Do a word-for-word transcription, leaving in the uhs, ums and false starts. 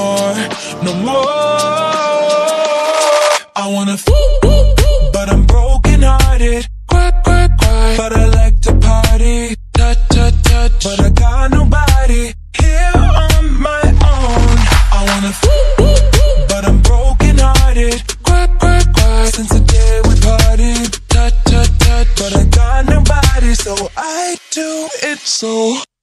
more, no more. I wanna f, but I'm broken hearted. Cry, cry, cry, but I like to party. Touch, touch, touch, but I got nobody here on my own. I wanna f, but I'm broken hearted. Cry, cry, cry, since the day we parted. Touch, touch, touch, but I got nobody, so I do it so